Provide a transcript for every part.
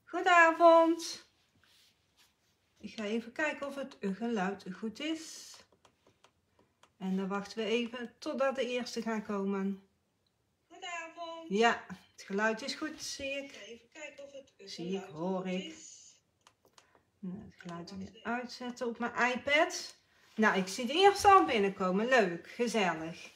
Goedenavond. Ik ga even kijken of het geluid goed is. En dan wachten we even totdat de eerste gaan komen. Goedenavond. Ja, het geluid is goed, zie ik. Ik ga even kijken of het Zie ik, hoor goed ik. is. Het geluid weer uitzetten op mijn iPad. Nou, ik zie de eerste al binnenkomen. Leuk, gezellig.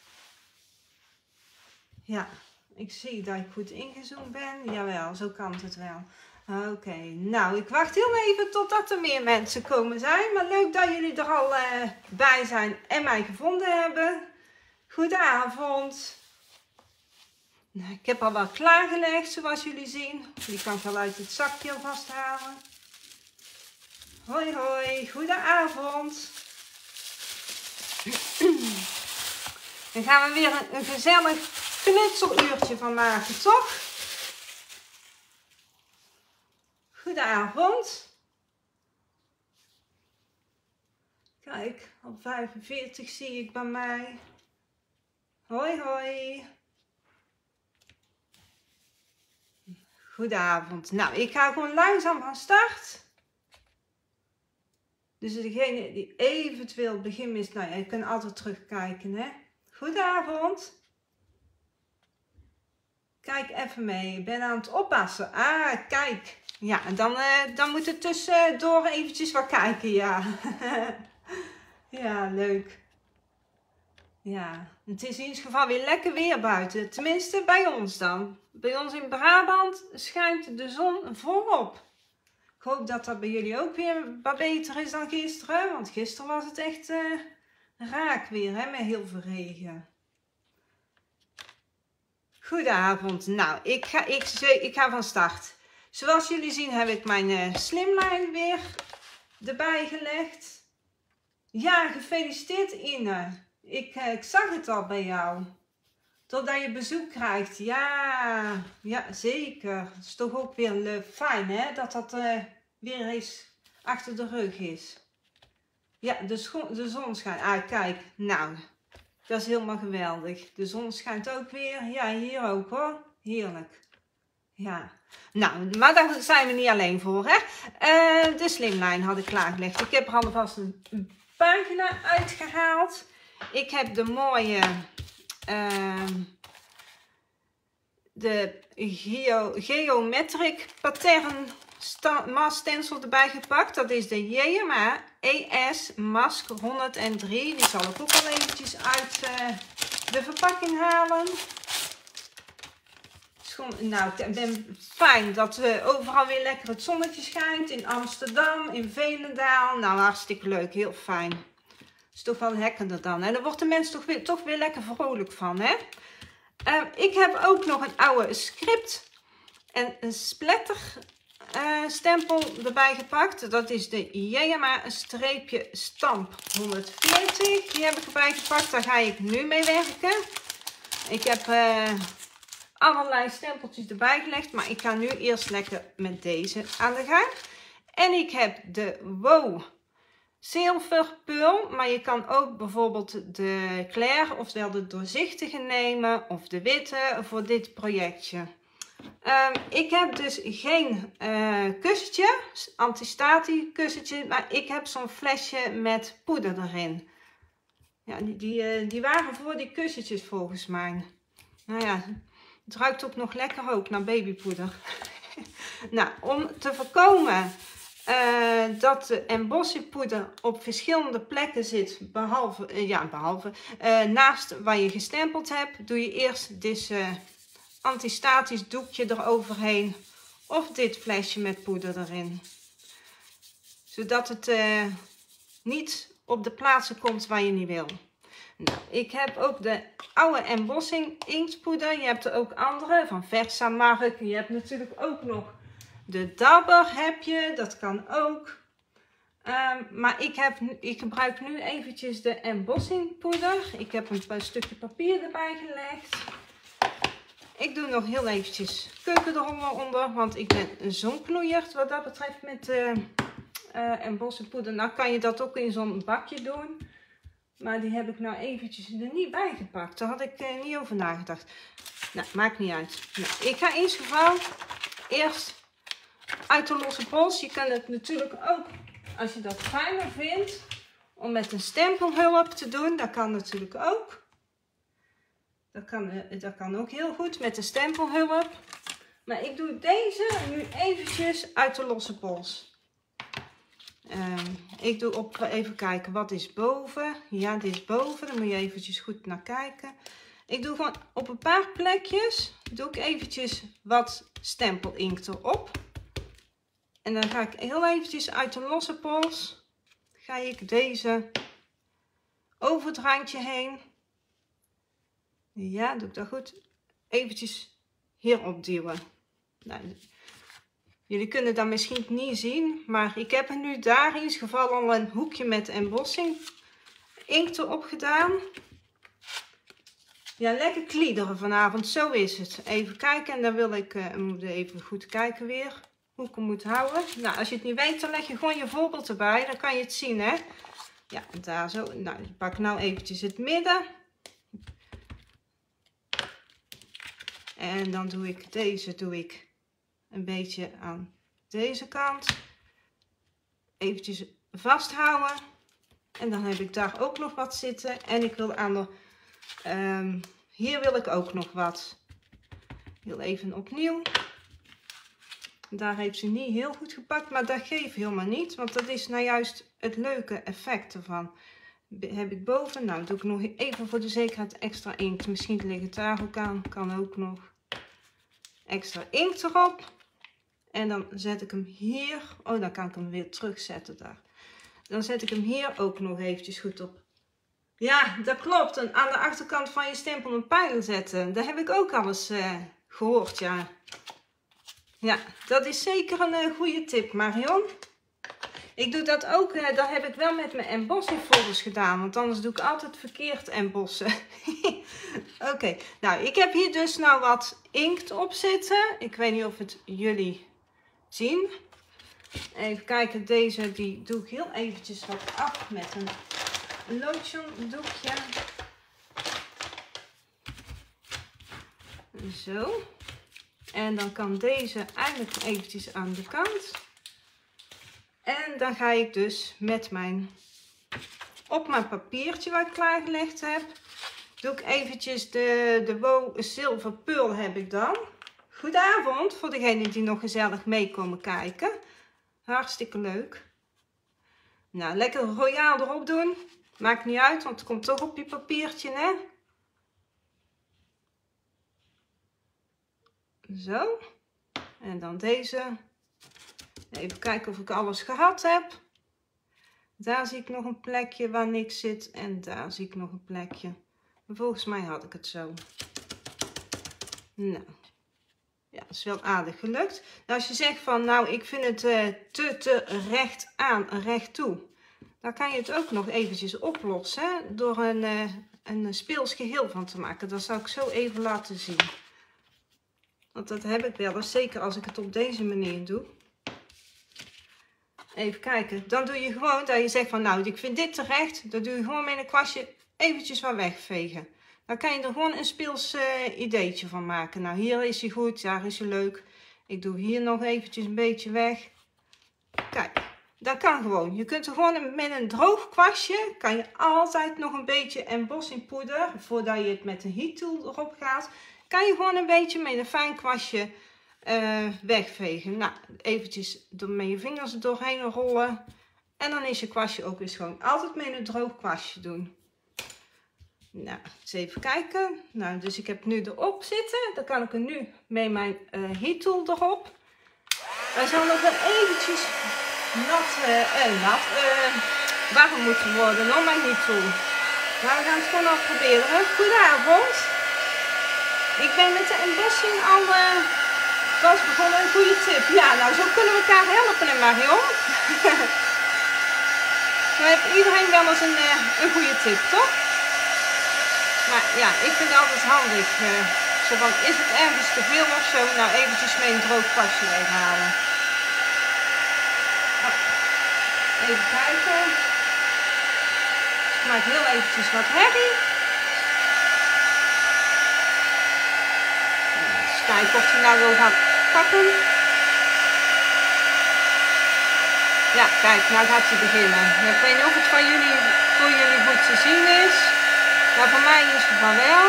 Ja, ik zie dat ik goed ingezoomd ben. Jawel, zo kan het wel. Oké, nou, ik wacht heel even totdat er meer mensen komen zijn. Maar leuk dat jullie er al bij zijn en mij gevonden hebben. Goedenavond. Nou, ik heb al wat klaargelegd, zoals jullie zien. Die kan ik wel uit het zakje alvast halen. Hoi, hoi, goedenavond. Dan gaan we weer een gezellig knutseluurtje van maken, toch? Goedenavond. Kijk, op 45 zie ik bij mij. Hoi, hoi. Goedenavond. Nou, ik ga gewoon langzaam van start. Dus degene die eventueel begin mist, nou ja, je kunt altijd terugkijken, hè. Goedenavond. Kijk even mee, ik ben aan het oppassen. Ah, kijk. Ja, en dan moet het tussendoor eventjes wat kijken, ja. Ja, leuk. Ja, het is in ieder geval weer lekker weer buiten. Tenminste, bij ons dan. Bij ons in Brabant schijnt de zon volop. Ik hoop dat dat bij jullie ook weer wat beter is dan gisteren. Want gisteren was het echt raak weer, hè, met heel veel regen. Goedenavond. Nou, ik ga van start. Zoals jullie zien heb ik mijn slimline weer erbij gelegd. Ja, gefeliciteerd Ine. Ik zag het al bij jou. Totdat je bezoek krijgt. Ja, ja zeker. Het is toch ook weer fijn, hè? Dat weer eens achter de rug is. Ja, de zon schijnt. Ah, kijk. Nou, dat is helemaal geweldig. De zon schijnt ook weer. Ja, hier ook hoor. Heerlijk. Ja. Nou, maar daar zijn we niet alleen voor, hè? De slimline had ik klaargelegd. Ik heb er alvast een pagina uitgehaald. Ik heb de mooie de Geometric Pattern Mask Stencil erbij gepakt. Dat is de JMA ES Mask 103. Die zal ik ook al eventjes uit de verpakking halen. Nou, ik ben fijn dat overal weer lekker het zonnetje schijnt. In Amsterdam, in Veenendaal. Nou, hartstikke leuk. Heel fijn. Is toch wel lekkerder dan. En daar wordt de mens toch weer lekker vrolijk van, hè? Ik heb ook nog een oude script en een splatter stempel erbij gepakt. Dat is de JMA-stamp 140. Die heb ik erbij gepakt. Daar ga ik nu mee werken. Ik heb allerlei stempeltjes erbij gelegd. Maar ik ga nu eerst lekker met deze aan de gang. En ik heb de Wow Silver Pearl, maar je kan ook bijvoorbeeld de Claire, oftewel de doorzichtige nemen, of de witte voor dit projectje. Ik heb dus geen kussentje, antistatisch kussentje, maar ik heb zo'n flesje met poeder erin. Ja, die waren voor die kussentjes volgens mij. Nou ja, het ruikt ook nog lekker ook naar babypoeder. Nou, om te voorkomen dat de embossingpoeder op verschillende plekken zit, behalve naast waar je gestempeld hebt, doe je eerst dit antistatisch doekje eroverheen of dit flesje met poeder erin. Zodat het niet op de plaatsen komt waar je niet wil. Nou, ik heb ook de oude embossing inktpoeder. Je hebt er ook andere van Versamark. Je hebt natuurlijk ook nog de Dabber heb je, dat kan ook. Maar ik gebruik nu eventjes de embossingpoeder. Ik heb een stukje papier erbij gelegd. Ik doe nog heel eventjes keukenroller onder, want ik ben zo'n knoeierd wat dat betreft met embossingpoeder. Nou kan je dat ook in zo'n bakje doen. Maar die heb ik nou eventjes er niet bij gepakt. Daar had ik niet over nagedacht. Nou, maakt niet uit. Nou, ik ga in ieder geval eerst uit de losse pols. Je kan het natuurlijk ook, als je dat fijner vindt, om met een stempelhulp te doen. Dat kan natuurlijk ook. Dat kan ook heel goed met de stempelhulp. Maar ik doe deze nu eventjes uit de losse pols. Ik doe op, even kijken, wat is boven? Ja, dit is boven. Daar moet je eventjes goed naar kijken. Ik doe gewoon op een paar plekjes, doe ik eventjes wat stempelinkt erop. En dan ga ik heel eventjes uit de losse pols, ga ik deze over het randje heen. Ja, doe ik dat goed. Eventjes hierop duwen. Nou, jullie kunnen dat misschien niet zien, maar ik heb er nu daar in ieder geval al een hoekje met embossing inkt erop gedaan. Ja, lekker kliederen vanavond, zo is het. Even kijken en dan wil ik, moet even goed kijken weer hoe ik hem moet houden. Nou, als je het niet weet, dan leg je gewoon je voorbeeld erbij, dan kan je het zien, hè. Ja, daar zo. Nou, ik pak nou eventjes het midden. En dan doe ik deze een beetje aan deze kant. Eventjes vasthouden. En dan heb ik daar ook nog wat zitten. En ik wil aan de... hier wil ik ook nog wat. Heel even opnieuw. Daar heeft ze niet heel goed gepakt. Maar dat geeft helemaal niet. Want dat is nou juist het leuke effect ervan. Heb ik boven. Nou, doe ik nog even voor de zekerheid extra inkt. Misschien ligt het daar ook aan. Kan ook nog. Extra inkt erop. En dan zet ik hem hier. Oh, dan kan ik hem weer terugzetten daar. Dan zet ik hem hier ook nog eventjes goed op. Ja, dat klopt. En aan de achterkant van je stempel een pijl zetten. Dat heb ik ook al eens gehoord, ja. Ja, dat is zeker een goede tip, Marion. Ik doe dat ook, dat heb ik wel met mijn embossing folders gedaan. Want anders doe ik altijd verkeerd embossen. Oké, nou ik heb hier dus nou wat inkt op zitten. Ik weet niet of het jullie zien. Even kijken, deze die doe ik heel eventjes wat af met een lotion doekje. Zo. En dan kan deze eigenlijk eventjes aan de kant. En dan ga ik dus met op mijn papiertje wat ik klaargelegd heb, doe ik eventjes de Wow Silver Pearl heb ik dan. Goedenavond voor degenen die nog gezellig meekomen kijken. Hartstikke leuk. Nou, lekker royaal erop doen. Maakt niet uit, want het komt toch op je papiertje, hè. Zo. En dan deze. Even kijken of ik alles gehad heb. Daar zie ik nog een plekje waar niks zit. En daar zie ik nog een plekje. Volgens mij had ik het zo. Nou. Ja, dat is wel aardig gelukt. Nou, als je zegt van, nou, ik vind het te recht aan, recht toe. Dan kan je het ook nog eventjes oplossen. Hè? Door een speels geheel van te maken. Dat zou ik zo even laten zien. Want dat heb ik wel eens. Zeker als ik het op deze manier doe. Even kijken. Dan doe je gewoon dat je zegt van, nou, ik vind dit terecht. Dan doe je gewoon met een kwastje eventjes wat wegvegen. Dan kan je er gewoon een speels ideetje van maken. Nou, hier is hij goed, daar is hij leuk. Ik doe hier nog eventjes een beetje weg. Kijk, dat kan gewoon. Je kunt er gewoon met een droog kwastje, kan je altijd nog een beetje embossing poeder, voordat je het met de heat tool erop gaat, kan je gewoon een beetje met een fijn kwastje wegvegen. Nou, eventjes met je vingers er doorheen rollen. En dan is je kwastje ook weer schoon. Altijd met een droog kwastje doen. Nou, eens even kijken. Nou, dus ik heb nu erop zitten. Dan kan ik er nu met mijn heat tool erop. Hij zal nog wel eventjes warm moeten worden, nog mijn heat tool. Maar we gaan het gewoon al proberen. Goedenavond. Ik ben met de embossing al was begonnen. Een goede tip. Ja, nou zo kunnen we elkaar helpen, Marion. Dan heeft iedereen wel eens een goede tip, toch? Maar ja, ik vind het altijd handig. Zo van, is het ergens te veel of zo? Nou, eventjes met een droog kwastje weghalen. Oh, even kijken. Ik maak heel eventjes wat herrie. Eens kijken of hij nou wil gaan pakken. Ja, kijk, nou gaat hij beginnen. Ja, ik weet niet of het voor jullie goed te zien is. Maar voor mij is het van wel.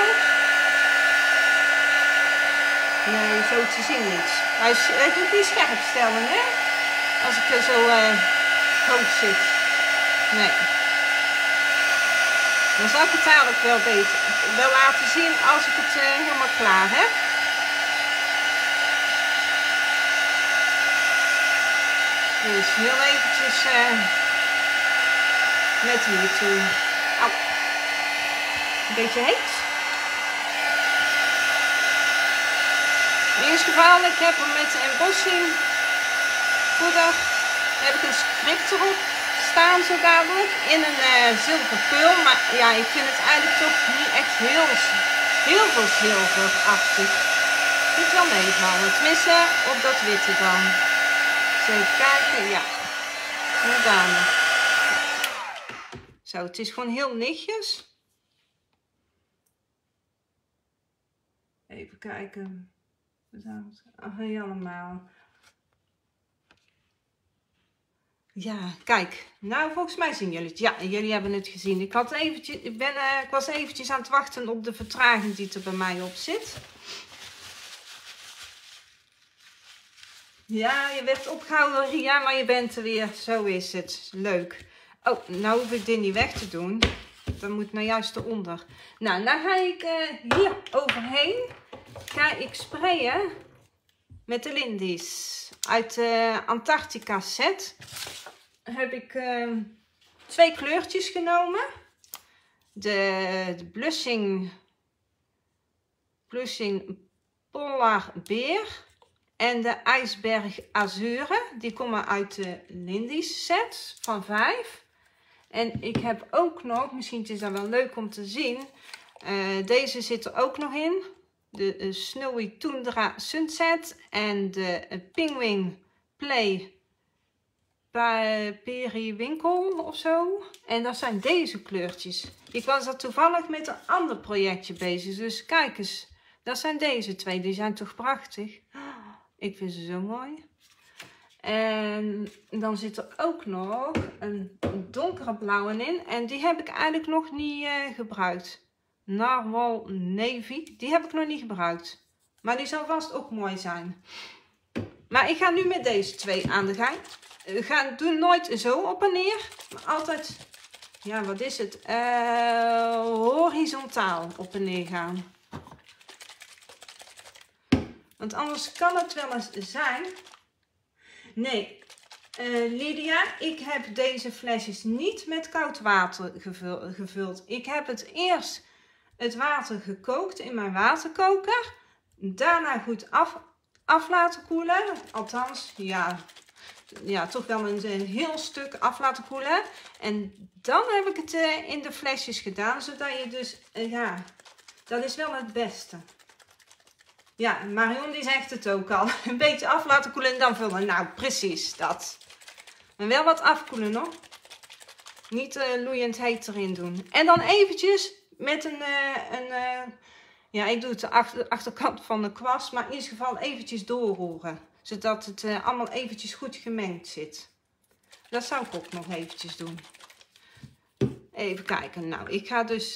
Nee, zo te zien niet. Hij doet niet scherp stellen, hè? Als ik er zo hoog zit. Nee. Dan zal ik het eigenlijk wel laten zien als ik het helemaal klaar heb. Dus heel eventjes met hier toe. Au. Een beetje heet. In ieder geval, ik heb hem met de embossing poeder, heb ik een script erop staan zo dadelijk. In een zilverpeul. Maar ja, ik vind het eigenlijk toch niet echt heel veel zilverachtig. Ik vind het wel meevallen. Tenminste, op dat witte dan. Even kijken, ja. Gedaan. Zo, het is gewoon heel lichtjes. Even kijken. Ach, allemaal. Ja, kijk. Nou, volgens mij zien jullie het. Ja, jullie hebben het gezien. Ik was eventjes aan het wachten op de vertraging die er bij mij op zit. Ja, je werd opgehouden, Ria, maar je bent er weer. Zo is het. Leuk. Oh, nou hoef ik dit niet weg te doen. Dan moet nou juist eronder. Nou, dan ga ik hier overheen. Ga ik sprayen met de Lindy's. Uit de Antarctica set heb ik 2 kleurtjes genomen. De Blushing Polar Beer. En de IJsberg Azure, die komen uit de Lindy's set van 5. En ik heb ook nog, misschien is dat wel leuk om te zien, deze zit er ook nog in. De Snowy Tundra Sunset en de Penguin Play Periwinkle of zo. En dat zijn deze kleurtjes. Ik was er toevallig met een ander projectje bezig, dus kijk eens. Dat zijn deze 2, die zijn toch prachtig. Ik vind ze zo mooi. En dan zit er ook nog een donkere blauwe in. En die heb ik eigenlijk nog niet gebruikt. Narwhal Navy. Die heb ik nog niet gebruikt. Maar die zal vast ook mooi zijn. Maar ik ga nu met deze 2 aan de gang. Doe nooit zo op en neer. Maar altijd, ja wat is het? Horizontaal op en neer gaan. Want anders kan het wel eens zijn. Nee, Lydia, ik heb deze flesjes niet met koud water gevuld. Ik heb het water gekookt in mijn waterkoker. Daarna goed af laten koelen. Althans, ja, toch wel een heel stuk af laten koelen. En dan heb ik het in de flesjes gedaan. Zodat je dus, ja, dat is wel het beste. Ja, Marion die zegt het ook al. Een beetje af laten koelen en dan vullen. Nou, precies dat. Maar wel wat afkoelen nog. Niet loeiend heet erin doen. En dan eventjes met ja, ik doe het de achterkant van de kwast. Maar in ieder geval eventjes doorroeren. Zodat het allemaal eventjes goed gemengd zit. Dat zou ik ook nog eventjes doen. Even kijken. Nou, ik ga dus...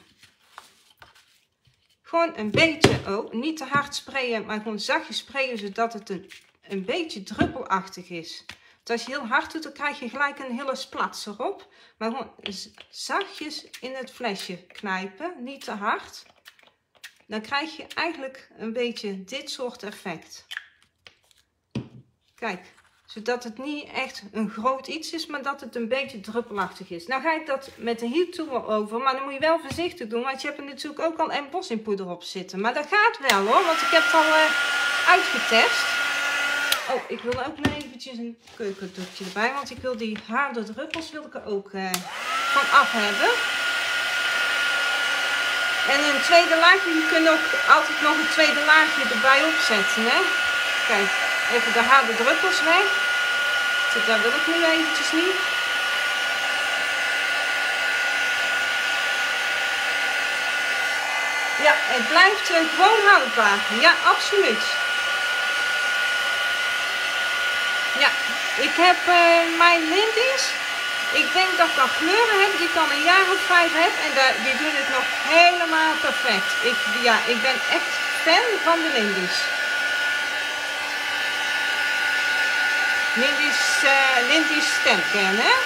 gewoon een beetje, niet te hard sprayen, maar gewoon zachtjes sprayen, zodat het een beetje druppelachtig is. Want als je heel hard doet, dan krijg je gelijk een hele splats erop. Maar gewoon zachtjes in het flesje knijpen, niet te hard. Dan krijg je eigenlijk een beetje dit soort effect. Kijk, zodat het niet echt een groot iets is, maar dat het een beetje druppelachtig is. Nou ga ik dat met de heat tool over, maar dan moet je wel voorzichtig doen, want je hebt er natuurlijk ook al embossing poeder op zitten. Maar dat gaat wel hoor, want ik heb het al uitgetest. Oh, ik wil ook nog eventjes een keukendoekje erbij, want ik wil die harde druppels wil ik er ook van af hebben. En een tweede laagje, je kunt ook altijd nog een tweede laagje erbij opzetten, hè. Kijk, even de harde druppels weg. Dat wil ik nu eventjes niet. Ja, het blijft gewoon houdbaar. Ja, absoluut. Ja, ik heb mijn linties. Ik denk dat ik al kleuren heb die ik al een jaar of 5 heb. En die doen het nog helemaal perfect. Ik ben echt fan van de linties. Lindy's Stampin', hè?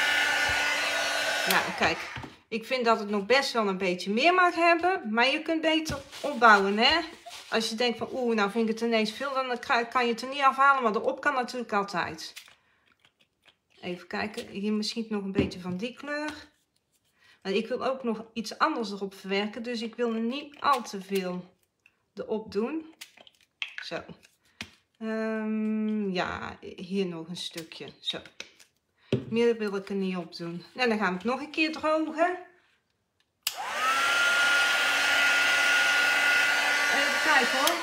Nou, kijk. Ik vind dat het nog best wel een beetje meer mag hebben. Maar je kunt beter opbouwen, hè? Als je denkt van, nou vind ik het ineens veel, dan kan je het er niet afhalen. Maar erop kan natuurlijk altijd. Even kijken. Hier misschien nog een beetje van die kleur. Maar ik wil ook nog iets anders erop verwerken. Dus ik wil er niet al te veel erop doen. Zo. Ja, hier nog een stukje. Zo. Meer wil ik er niet op doen. En dan gaan we het nog een keer drogen. Even kijken hoor.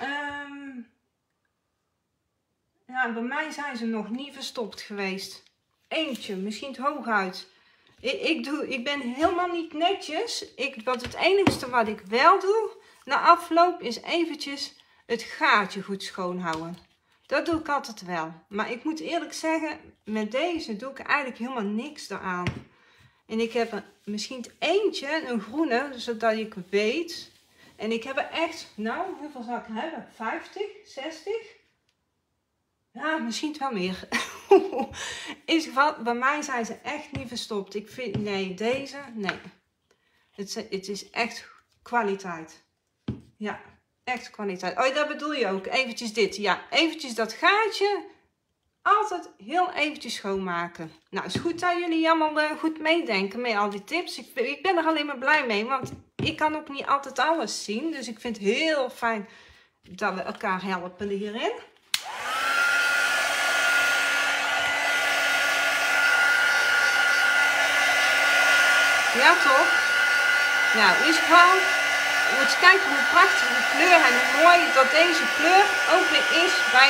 Ja, bij mij zijn ze nog niet verstopt geweest. Eentje, misschien het hooguit. Ik ben helemaal niet netjes. Het enigste wat ik wel doe na afloop is eventjes het gaatje goed schoonhouden. Dat doe ik altijd wel. Maar ik moet eerlijk zeggen, met deze doe ik eigenlijk helemaal niks eraan. En ik heb er misschien eentje, een groene, zodat ik weet. En ik heb er echt, nou, hoeveel zou ik hebben? 50, 60? Ja, misschien wel meer. In ieder geval, bij mij zijn ze echt niet verstopt. Ik vind, nee, deze, nee. Het is echt kwaliteit. Ja, echt kwaliteit. Oh, dat bedoel je ook. Eventjes dit. Ja, eventjes dat gaatje. Altijd heel eventjes schoonmaken. Nou, is goed dat jullie allemaal goed meedenken met al die tips. Ik ben er alleen maar blij mee, want ik kan ook niet altijd alles zien. Dus ik vind het heel fijn dat we elkaar helpen hierin. Ja, toch? Nou, in ieder geval, je moet kijken hoe prachtig de kleur en hoe mooi dat deze kleur ook weer is bij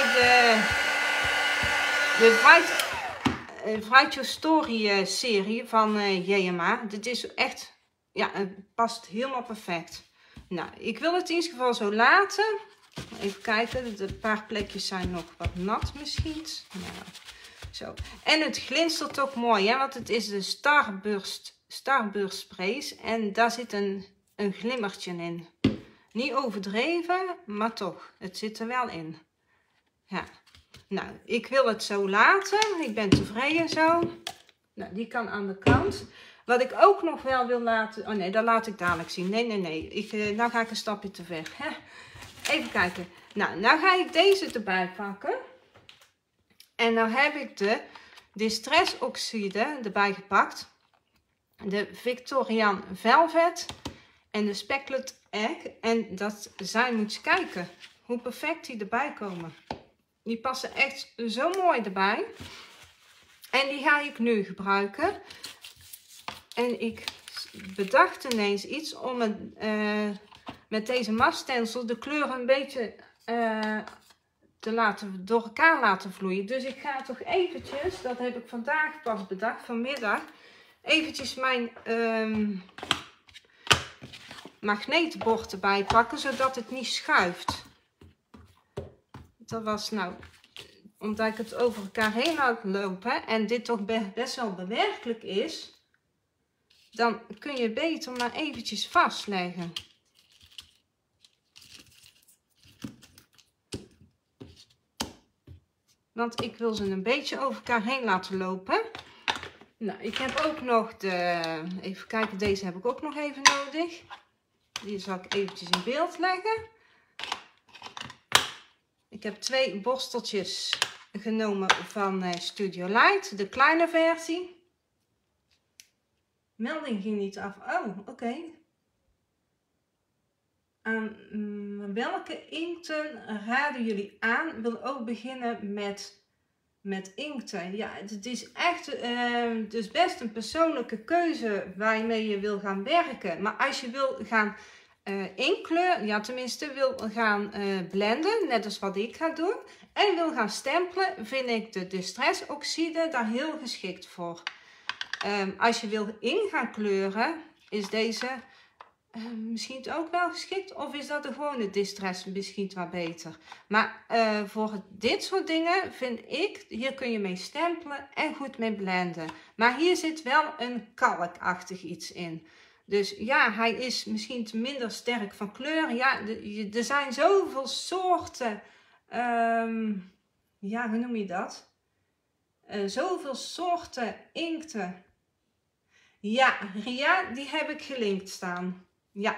de Write Your Story serie van JMA. Dit is echt, ja, het past helemaal perfect. Nou, ik wil het in ieder geval zo laten. Even kijken, de paar plekjes zijn nog wat nat misschien. Nou, zo. En het glinstert ook mooi, hè, want het is de Starburst sprays en daar zit een glimmertje in. Niet overdreven, maar toch, het zit er wel in. Ja. Nou, ik wil het zo laten. Ik ben tevreden zo. Nou, die kan aan de kant. Wat ik ook nog wel wil laten... Oh nee, dat laat ik dadelijk zien. Nee. Nou ga ik een stapje te ver. Even kijken. Nou ga ik deze erbij pakken. En nou heb ik de Distress Oxide erbij gepakt. De Victorian Velvet. En de Specklet Egg. En dat zijn, moet je kijken, hoe perfect die erbij komen. Die passen echt zo mooi erbij. En die ga ik nu gebruiken. En ik bedacht ineens iets om met deze maststencil de kleur een beetje door elkaar laten vloeien. Dus ik ga toch eventjes, dat heb ik vandaag pas bedacht, vanmiddag, eventjes mijn magneetbord erbij pakken, zodat het niet schuift. Dat was nou, omdat ik het over elkaar heen laat lopen en dit toch best wel bewerkelijk is, dan kun je beter maar eventjes vastleggen. Want ik wil ze een beetje over elkaar heen laten lopen. Nou, ik heb ook nog even kijken, deze heb ik ook nog even nodig. Die zal ik eventjes in beeld leggen. Ik heb 2 borsteltjes genomen van Studio Light, de kleine versie. Melding ging niet af. Oh, oké. Aan welke inkten raden jullie aan? Wil ook beginnen met inkten. Ja, het is echt dus best een persoonlijke keuze waarmee je wil gaan werken. Maar als je wil gaan inkleuren, ja tenminste wil gaan blenden, net als wat ik ga doen, en wil gaan stempelen, vind ik de Distress Oxide daar heel geschikt voor. Als je wil in gaan kleuren, is deze misschien het ook wel geschikt. Of is dat de gewone distress misschien wat beter. Maar voor dit soort dingen vind ik, hier kun je mee stempelen en goed mee blenden. Maar hier zit wel een kalkachtig iets in. Dus ja, hij is misschien minder sterk van kleur. Ja, er zijn zoveel soorten. Ja, hoe noem je dat? Zoveel soorten inkten. Ja, Ria, die heb ik gelinkt staan. Ja.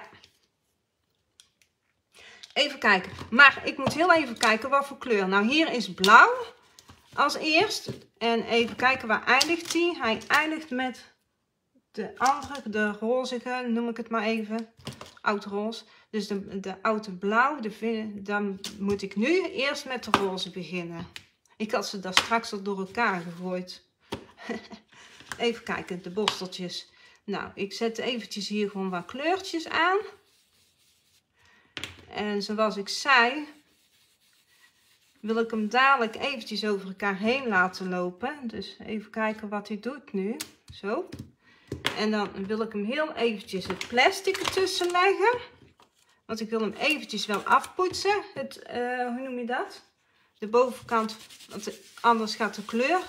Even kijken. Maar ik moet heel even kijken wat voor kleur. Nou, hier is blauw als eerst. En even kijken waar eindigt hij. Hij eindigt met de andere, de rozige, noem ik het maar even. Oud roze. Dus de oude blauw. Dan moet ik nu eerst met de roze beginnen. Ik had ze daar straks al door elkaar gegooid. Even kijken, de borsteltjes. Nou, ik zet eventjes hier gewoon wat kleurtjes aan. En zoals ik zei, wil ik hem dadelijk eventjes over elkaar heen laten lopen. Dus even kijken wat hij doet nu. Zo. En dan wil ik hem heel eventjes het plastic ertussen leggen. Want ik wil hem eventjes wel afpoetsen. Hoe noem je dat? De bovenkant, want anders gaat de kleur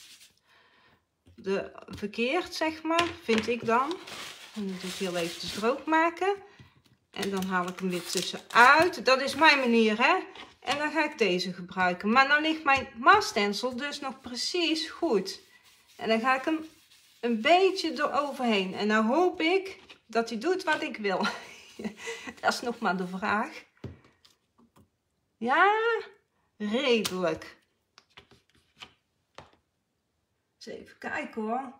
verkeerd, zeg maar, vind ik dan. En dan doe ik heel eventjes droog maken. En dan haal ik hem weer tussenuit. Dat is mijn manier, hè. En dan ga ik deze gebruiken. Maar dan ligt mijn masstencel dus nog precies goed. En dan ga ik hem een beetje eroverheen. En dan hoop ik dat hij doet wat ik wil. Dat is nog maar de vraag. Ja, redelijk. Dus even kijken hoor.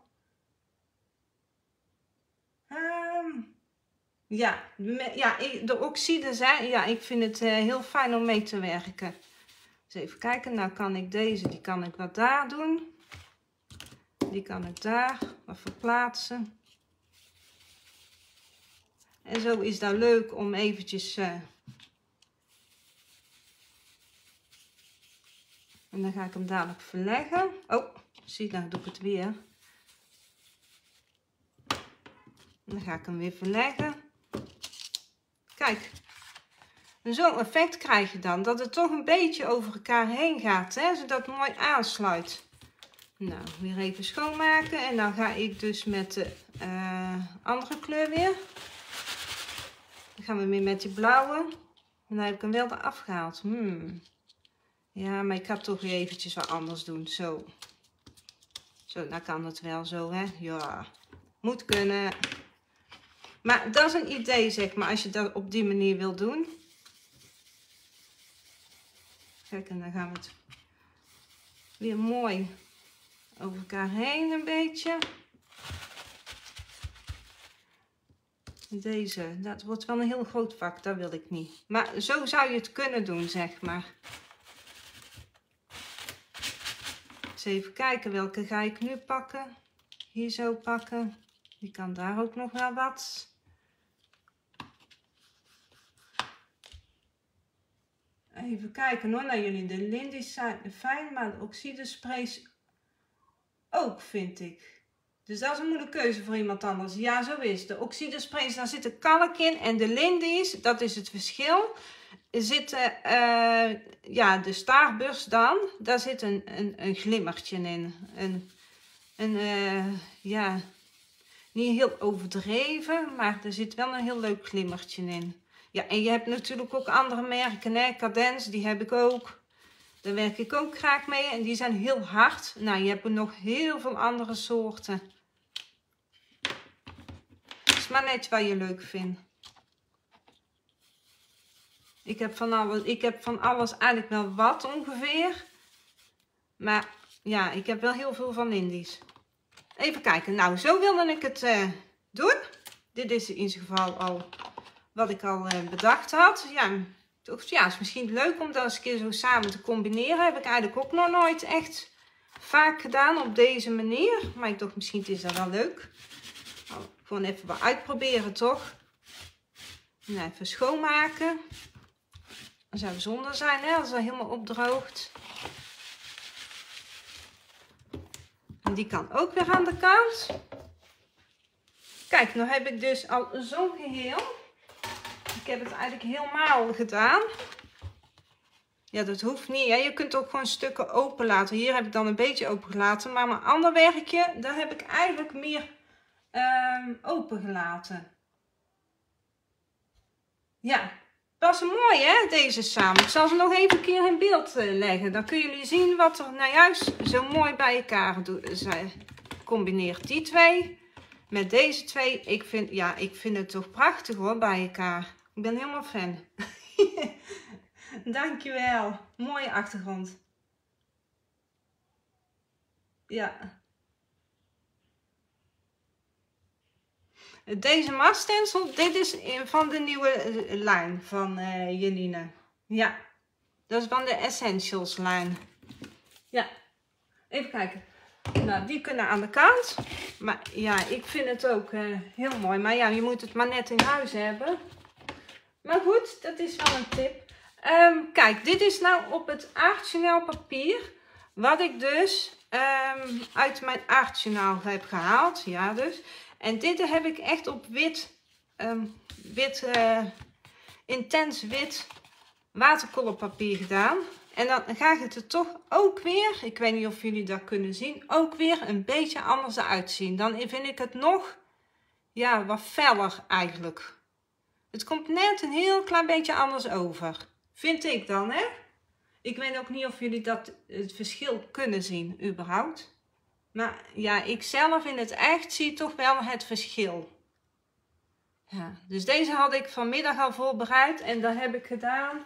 Ja, de oxide zijn. Ja, ik vind het heel fijn om mee te werken. Dus even kijken. Nou kan ik deze, die kan ik wat daar doen. Die kan ik daar wat verplaatsen. En zo is dat leuk om eventjes... En dan ga ik hem dadelijk verleggen. Oh, zie, nou doe ik het weer. En dan ga ik hem weer verleggen. Kijk, zo'n effect krijg je dan. Dat het toch een beetje over elkaar heen gaat, hè, zodat het mooi aansluit. Nou, weer even schoonmaken. En dan ga ik dus met de andere kleur weer. Dan gaan we weer met die blauwe. En dan heb ik hem wel eraf gehaald. Ja, maar ik ga toch weer eventjes wat anders doen. Zo. Zo, nou kan het wel zo, hè. Ja, moet kunnen. Maar dat is een idee, zeg maar, als je dat op die manier wil doen. Kijk, en dan gaan we het weer mooi over elkaar heen een beetje. Deze, dat wordt wel een heel groot vak, dat wil ik niet. Maar zo zou je het kunnen doen, zeg maar. Dus even kijken, welke ga ik nu pakken. Hier zo pakken. Die kan daar ook nog wel wat. Even kijken hoor, naar jullie. De lindies zijn fijn, maar de oxidesprays ook, vind ik. Dus dat is een moeilijke keuze voor iemand anders. Ja, zo is het. De oxidesprays, daar zit kalk in. En de lindies, dat is het verschil. Er zitten, ja, de Starburst dan, daar zit een glimmertje in. Ja, niet heel overdreven, maar er zit wel een heel leuk glimmertje in. Ja, en je hebt natuurlijk ook andere merken, hè. Cadence, die heb ik ook. Daar werk ik ook graag mee en die zijn heel hard. Nou, je hebt er nog heel veel andere soorten. Het is maar net wat je leuk vindt. Ik heb van alles eigenlijk wel wat ongeveer. Maar ja, ik heb wel heel veel van indies. Even kijken. Nou, zo wilde ik het doen. Dit is in ieder geval al wat ik al bedacht had. Ja, is misschien leuk om dat eens een keer zo samen te combineren. Heb ik eigenlijk ook nog nooit echt vaak gedaan op deze manier. Maar ik dacht, misschien is dat wel leuk. Nou, gewoon even wat uitproberen, toch? Nou, even schoonmaken. Dat zou zonde zijn, hè, als dat helemaal opdroogt. En die kan ook weer aan de kant. Kijk, nu heb ik dus al zo'n geheel. ik heb het eigenlijk helemaal gedaan. Ja, dat hoeft niet, hè. Je kunt ook gewoon stukken open laten. Hier heb ik dan een beetje open gelaten. Maar mijn ander werkje, daar heb ik eigenlijk meer open gelaten. Ja, dat is mooi, hè, deze samen. Ik zal ze nog even een keer in beeld leggen. Dan kunnen jullie zien wat er nou juist zo mooi bij elkaar combineert. Die twee met deze twee. Ik vind het toch prachtig hoor, bij elkaar. Ik ben helemaal fan. Dankjewel. Mooie achtergrond. Ja. Deze maststencel, dit is van de nieuwe lijn van Janine. Ja, dat is van de Essentials lijn. Ja, even kijken. Nou, die kunnen aan de kant. Maar ja, ik vind het ook heel mooi. Maar ja, je moet het maar net in huis hebben. Maar goed, dat is wel een tip. Kijk, dit is nou op het aardjournaal papier. Wat ik dus uit mijn aardjournaal heb gehaald. Ja, dus. En dit heb ik echt op intens wit waterkolorpapier gedaan. En dan ga ik het er toch ook weer, ik weet niet of jullie dat kunnen zien, ook weer een beetje anders uitzien. Dan vind ik het nog, ja, wat feller eigenlijk. Het komt net een heel klein beetje anders over. Vind ik dan, hè? Ik weet ook niet of jullie het verschil kunnen zien, überhaupt. Maar ja, ik zelf in het echt zie toch wel het verschil. Ja, dus deze had ik vanmiddag al voorbereid. En dat heb ik gedaan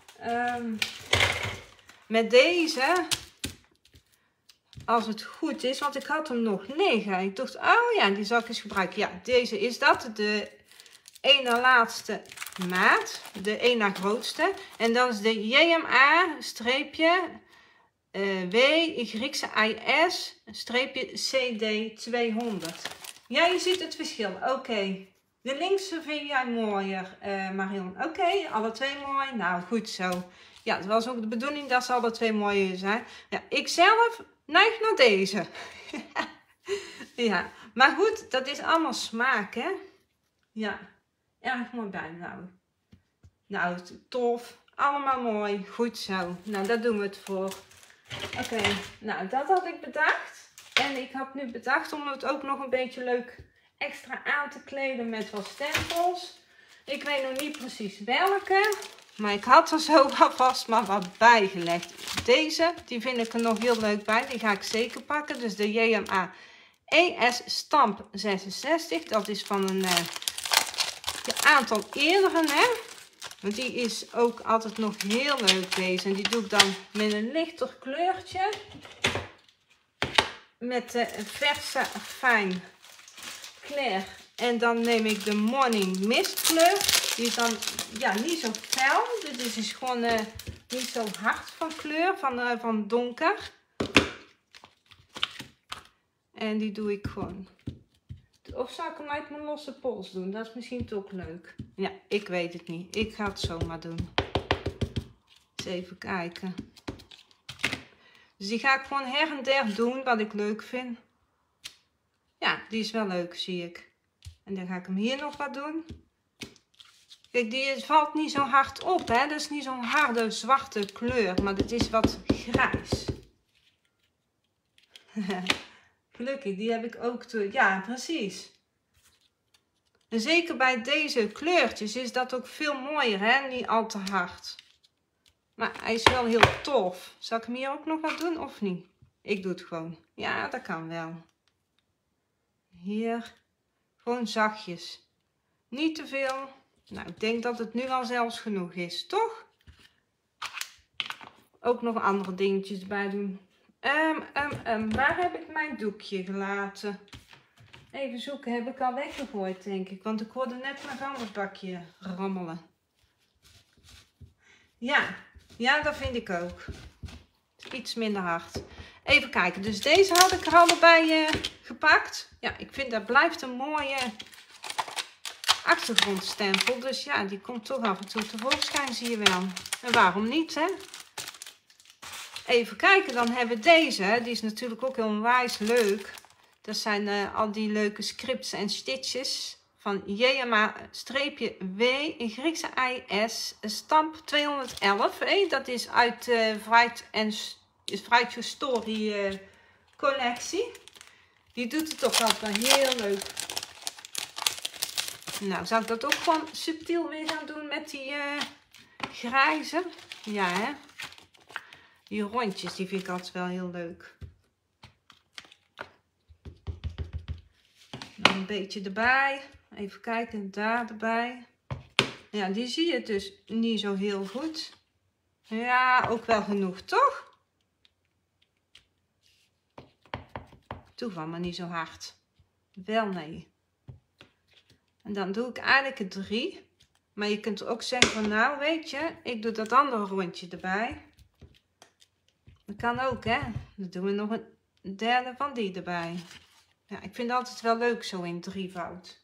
met deze. Als het goed is, want ik had hem nog liggen. Ik dacht, oh ja, die zal ik eens gebruiken. Ja, deze is dat. De ene laatste maat. De één na grootste. En dan is de JMA streepje W Griekse IS streepje CD 200. Ja, je ziet het verschil. Oké. De linkse vind jij mooier, Marion. Oké, alle twee mooi. Nou, goed zo. Ja, het was ook de bedoeling dat ze alle twee mooier zijn. Ja, ik zelf neig naar deze. Ja, maar goed, dat is allemaal smaak, hè? Ja, erg mooi bijhouden. Nou, tof. Allemaal mooi. Goed zo. Nou, daar doen we het voor. Oké, nou, dat had ik bedacht. En ik had nu bedacht om het ook nog een beetje leuk extra aan te kleden met wat stempels. Ik weet nog niet precies welke. Maar ik had er zo alvast maar wat bij gelegd. Deze, die vind ik er nog heel leuk bij. Die ga ik zeker pakken. Dus de JMA ES Stamp 66. Dat is van een aantal eerdere, hè. Want die is ook altijd nog heel leuk, deze. En die doe ik dan met een lichter kleurtje. Met de verse fijn Clair. En dan neem ik de Morning Mist kleur. Die is dan ja, niet zo fel. Dit is gewoon niet zo hard van kleur. Van donker. En die doe ik gewoon. Of zou ik hem uit mijn losse pols doen? Dat is misschien toch leuk. Ja, ik weet het niet. Ik ga het zomaar doen. Eens even kijken. Dus die ga ik gewoon her en der doen wat ik leuk vind. Ja, die is wel leuk, zie ik. En dan ga ik hem hier nog wat doen. Kijk, die valt niet zo hard op, hè. Dat is niet zo'n harde zwarte kleur. Maar dit is wat grijs. Gelukkig, die heb ik ook toe. Ja, precies. En zeker bij deze kleurtjes is dat ook veel mooier, hè? Niet al te hard. Maar hij is wel heel tof. Zal ik hem hier ook nog wat doen of niet? Ik doe het gewoon. Ja, dat kan wel. Hier. Gewoon zachtjes. Niet te veel. Nou, ik denk dat het nu al zelfs genoeg is, toch? Ook nog andere dingetjes erbij doen. Waar heb ik mijn doekje gelaten? Even zoeken, heb ik al weggegooid, denk ik. Want ik hoorde net mijn vuilnisbakje rammelen. Ja, dat vind ik ook. Iets minder hard. Even kijken, dus deze had ik er allebei gepakt. Ja, ik vind dat blijft een mooie achtergrondstempel. Dus ja, die komt toch af en toe tevoorschijn, zie je wel. En waarom niet, hè? Even kijken, dan hebben we deze. Die is natuurlijk ook heel onwijs leuk. Dat zijn al die leuke scripts en stitches van JMA-W Griekse IS stamp 211. Dat is uit Fruit Your Story collectie. Die doet het toch altijd heel leuk. Nou, zou ik dat ook gewoon subtiel weer gaan doen met die grijze? Ja, hè? Die rondjes, die vind ik altijd wel heel leuk. Dan een beetje erbij. Even kijken, daar erbij. Ja, die zie je dus niet zo heel goed. Ja, ook wel genoeg, toch? Doe van maar niet zo hard. Wel nee. En dan doe ik eigenlijk 3. Maar je kunt ook zeggen van nou, weet je, ik doe dat andere rondje erbij. Dat kan ook, hè. Dan doen we nog een derde van die erbij. Ja, ik vind het altijd wel leuk zo in drievoud.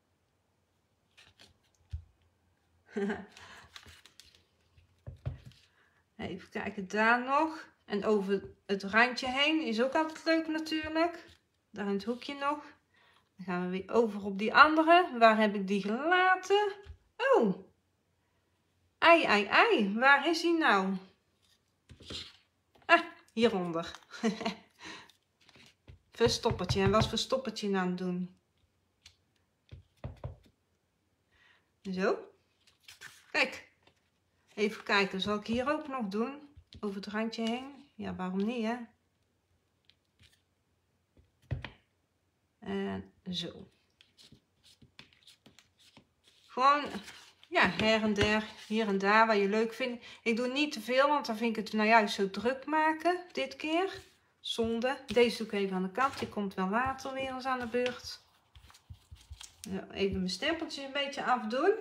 Even kijken, daar nog. En over het randje heen is ook altijd leuk natuurlijk. Daar in het hoekje nog. Dan gaan we weer over op die andere. Waar heb ik die gelaten? Oh! Ei, ei, ei. Waar is hij nou? Ah, hieronder. Verstoppertje. En wat is verstoppertje nou aan het doen? Zo. Kijk. Even kijken. Zal ik hier ook nog doen? Over het randje heen? Ja, waarom niet, hè? En zo. Gewoon, ja, her en der, hier en daar, waar je leuk vindt. Ik doe niet te veel, want dan vind ik het nou juist zo druk maken, dit keer. Zonde. Deze doe ik even aan de kant, die komt wel later weer eens aan de beurt. Nou, even mijn stempeltjes een beetje afdoen.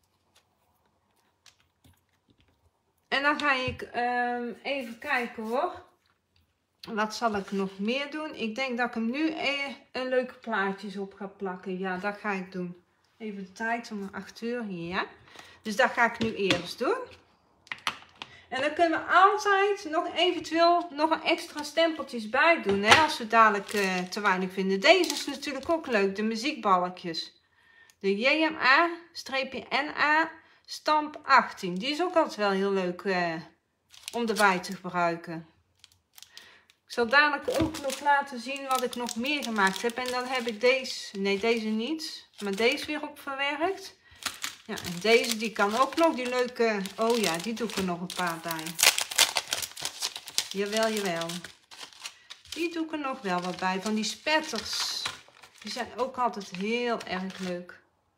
En dan ga ik even kijken hoor. Wat zal ik nog meer doen? Ik denk dat ik hem nu een leuke plaatjes op ga plakken. Ja, dat ga ik doen. Even de tijd om 8 uur. Ja. Dus dat ga ik nu eerst doen. En dan kunnen we altijd nog eventueel nog een extra stempeltjes bij doen. Hè, als we dadelijk te weinig vinden. Deze is natuurlijk ook leuk. De muziekbalkjes. De JMA-NA stamp 18. Die is ook altijd wel heel leuk om erbij te gebruiken. Ik zal dadelijk ook nog laten zien wat ik nog meer gemaakt heb. En dan heb ik deze, nee deze niet, maar deze weer op verwerkt. Ja, en deze die kan ook nog, die leuke, oh ja, die doe ik er nog een paar bij. Jawel, jawel. Die doe ik er nog wel wat bij, van die spetters. Die zijn ook altijd heel erg leuk.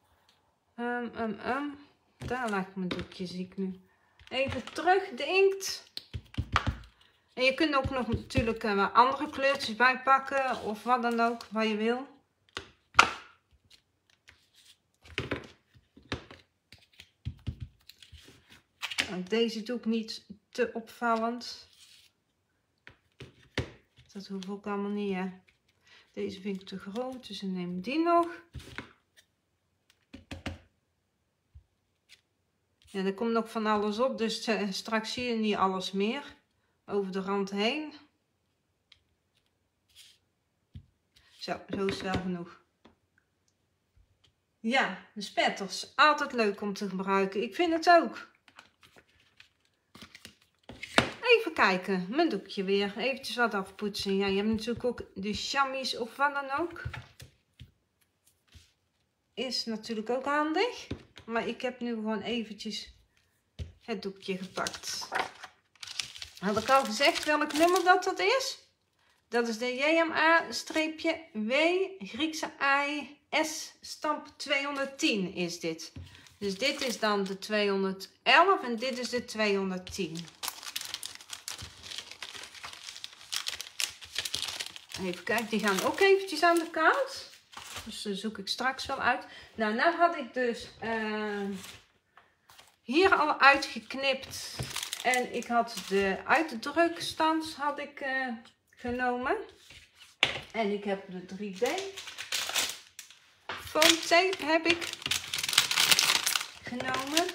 Daar laat ik mijn doekje, zie ik nu. Even terug, de inkt. En je kunt ook nog natuurlijk wat andere kleurtjes bijpakken of wat dan ook, wat je wil. Deze doe ik niet te opvallend. Dat hoeft ook allemaal niet, hè. Deze vind ik te groot, dus ik neem die nog. Ja, er komt nog van alles op, dus straks zie je niet alles meer. Over de rand heen. Zo is het wel genoeg. Ja, de spetters. Altijd leuk om te gebruiken. Ik vind het ook. Even kijken. Mijn doekje weer. Eventjes wat afpoetsen. Ja, je hebt natuurlijk ook de chamois of wat dan ook. Is natuurlijk ook handig. Maar ik heb nu gewoon eventjes het doekje gepakt. Had ik al gezegd welk nummer dat is? Dat is de JMA-W Griekse I S stamp 210 is dit. Dus dit is dan de 211 en dit is de 210. Even kijken, die gaan ook eventjes aan de kant. Dus dat zoek ik straks wel uit. Nou had ik dus hier al uitgeknipt. En ik had de uitdrukstand had ik genomen. En ik heb de 3D foam tape heb ik genomen.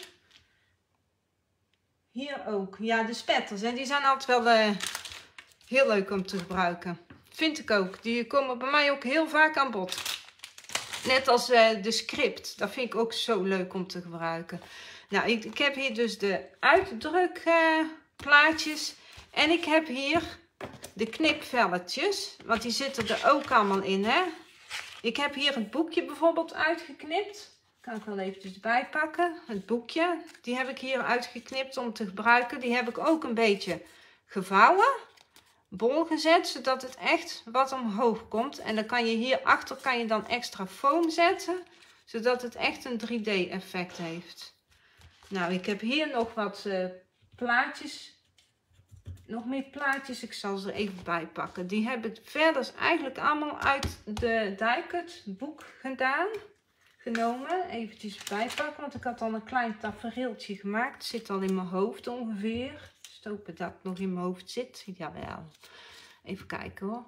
Hier ook. Ja, de spetters. En die zijn altijd wel heel leuk om te gebruiken. Vind ik ook. Die komen bij mij ook heel vaak aan bod. Net als de script. Dat vind ik ook zo leuk om te gebruiken. Nou, ik heb hier dus de uitdrukplaatjes. En ik heb hier de knipvelletjes. Want die zitten er ook allemaal in, hè. Ik heb hier het boekje bijvoorbeeld uitgeknipt. Kan ik wel eventjes bijpakken. Het boekje. Die heb ik hier uitgeknipt om te gebruiken. Die heb ik ook een beetje gevouwen. Bol gezet. Zodat het echt wat omhoog komt. En dan kan je hierachter kan je dan extra foam zetten. Zodat het echt een 3D effect heeft. Nou, ik heb hier nog wat plaatjes. Nog meer plaatjes. Ik zal ze er even bij pakken. Die heb ik verder eigenlijk allemaal uit de die cut boek genomen. Eventjes bijpakken. Want ik had al een klein tafereeltje gemaakt. Het zit al in mijn hoofd ongeveer. Dus hopen dat het nog in mijn hoofd zit. Jawel. Even kijken hoor.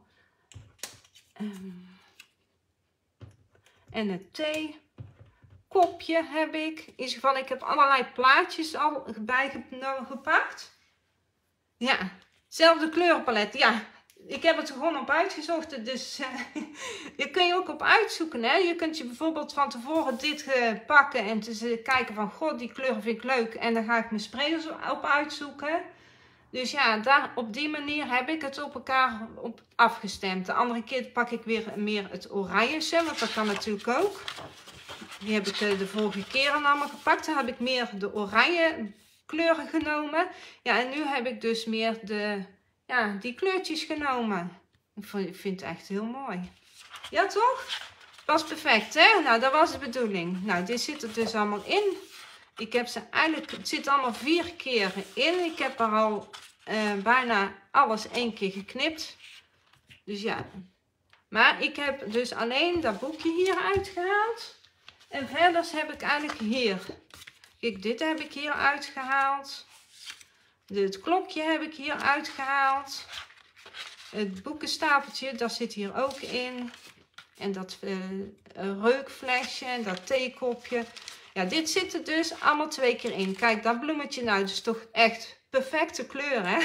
En het theekopje heb ik. In ieder geval, ik heb allerlei plaatjes al bijgepakt. Ja, hetzelfde kleurenpalet. Ja, ik heb het er gewoon op uitgezocht. Dus je kun je ook op uitzoeken. Hè? Je kunt je bijvoorbeeld van tevoren dit pakken en te kijken van, god, die kleuren vind ik leuk. En dan ga ik mijn sprays op uitzoeken. Dus ja, op die manier heb ik het op elkaar afgestemd. De andere keer pak ik weer meer het oranje, want dat kan natuurlijk ook. Die heb ik de vorige keer allemaal gepakt. Dan heb ik meer de oranje kleuren genomen. Ja, en nu heb ik dus meer die kleurtjes genomen. Ik vind het echt heel mooi. Ja, toch? Was perfect, hè? Nou, dat was de bedoeling. Nou, dit zit er dus allemaal in. Ik heb ze eigenlijk, het zit allemaal 4 keer in. Ik heb er al bijna alles 1 keer geknipt. Dus ja. Maar ik heb dus alleen dat boekje hier uitgehaald. En verder heb ik eigenlijk hier. Kijk, dit heb ik hier uitgehaald. Het klokje heb ik hier uitgehaald. Het boekenstapeltje, dat zit hier ook in. En dat reukflesje en dat theekopje. Ja, dit zit er dus allemaal 2 keer in. Kijk, dat bloemetje nou, dat is toch echt perfecte kleur, hè?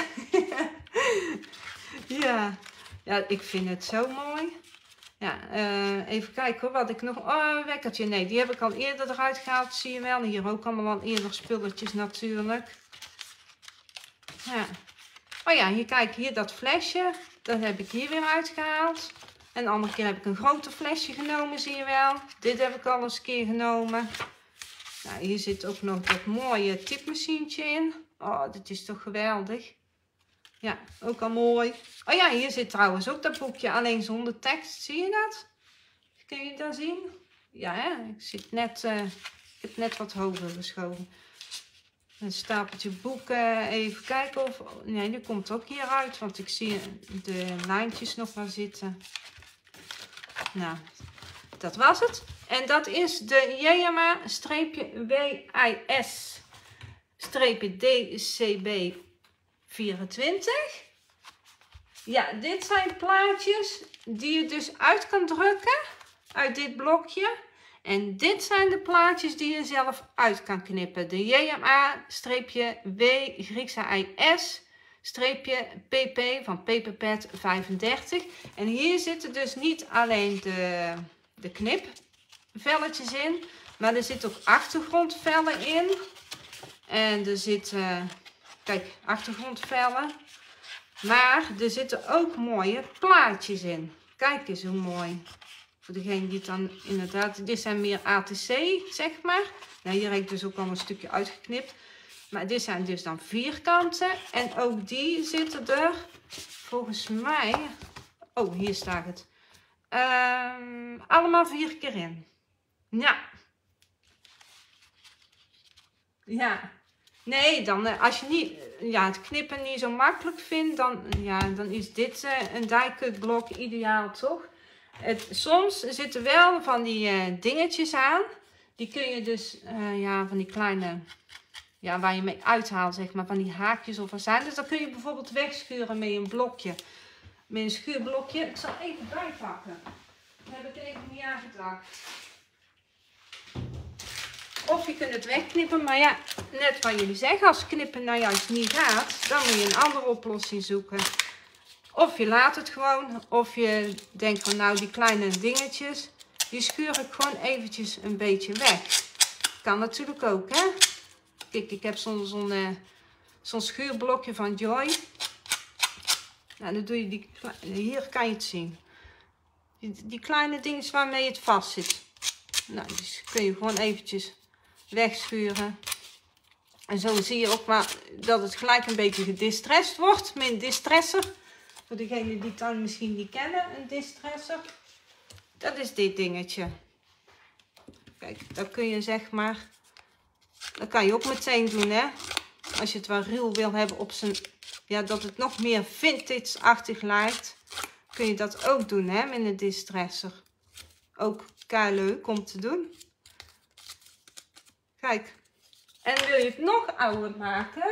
Ja, ik vind het zo mooi. Ja, even kijken hoor, wat ik nog... Oh, een wekkertje. Nee, die heb ik al eerder eruit gehaald, zie je wel. Hier ook allemaal al eerder spulletjes natuurlijk. Ja. Oh ja, hier kijk, hier dat flesje. Dat heb ik hier weer uitgehaald. En de andere keer heb ik een groter flesje genomen, zie je wel. Dit heb ik al eens een keer genomen. Nou, hier zit ook nog dat mooie typemachientje in. Oh, dit is toch geweldig. Ja, ook al mooi. Oh ja, hier zit trouwens ook dat boekje, alleen zonder tekst. Zie je dat? Kun je dat zien? Ja, hè? Ik heb net wat hoger geschoven. Een stapeltje boeken. Even kijken of... Nee, die komt ook hieruit, want ik zie de lijntjes nog wel zitten. Nou, dat was het. En dat is de JMA-WIS-DCB 24. Ja, dit zijn plaatjes die je dus uit kan drukken uit dit blokje. En dit zijn de plaatjes die je zelf uit kan knippen. De JMA-WIS-PP van Paperpad 35. En hier zitten dus niet alleen de knipvelletjes in, maar er zitten ook achtergrondvellen in. En er zitten, kijk, achtergrondvellen. Maar er zitten ook mooie plaatjes in. Kijk eens hoe mooi. Voor degene die het dan inderdaad... Dit zijn meer ATC, zeg maar. Nou, hier heb ik dus ook al een stukje uitgeknipt. Maar dit zijn dus dan vierkanten. En ook die zitten er volgens mij... Oh, hier staat het. Allemaal 4 keer in. Ja. Ja. Nee, dan als je niet, het knippen niet zo makkelijk vindt, dan is dit een die-cut blok ideaal, toch? Soms zitten wel van die dingetjes aan. Die kun je dus, van die kleine, waar je mee uithaalt, zeg maar, van die haakjes of azijn. Dus dan kun je bijvoorbeeld wegschuren met een blokje. Met een schuurblokje. Ik zal even bijpakken. Dat heb ik even niet aangedacht. Of je kunt het wegknippen, maar ja, net wat jullie zeggen, als knippen nou juist niet gaat, dan moet je een andere oplossing zoeken. Of je laat het gewoon, of je denkt van nou die kleine dingetjes, Die schuur ik gewoon eventjes een beetje weg. Kan natuurlijk ook, hè. Kijk, ik heb zo'n schuurblokje van Joy. Nou, dan doe je hier kan je het zien. Die kleine dingen waarmee het vast zit. Nou, die kun je gewoon eventjes wegschuren. En zo zie je ook maar dat het gelijk een beetje gedistressed wordt. Met een distresser. Voor degenen die het dan misschien niet kennen, een distresser. Dat is dit dingetje. Kijk, dat kun je zeg maar... Dat kan je ook meteen doen, hè. Als je het wel ruw wil hebben op zijn... Ja, dat het nog meer vintage-achtig lijkt. Kun je dat ook doen, hè, met een distresser. Ook kei leuk om te doen. Kijk. En wil je het nog ouder maken?